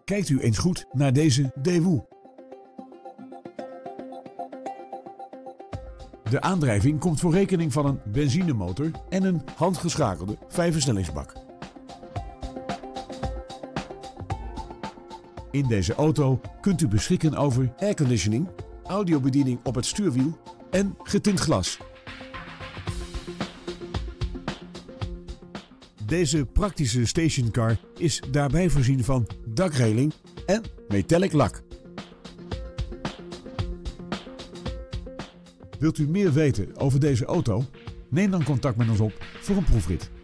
Kijkt u eens goed naar deze Daewoo. De aandrijving komt voor rekening van een benzinemotor en een handgeschakelde 5-versnellingsbak. In deze auto kunt u beschikken over airconditioning, audiobediening op het stuurwiel en getint glas. Deze praktische stationcar is daarbij voorzien van dakreling en metallic lak. Wilt u meer weten over deze auto? Neem dan contact met ons op voor een proefrit.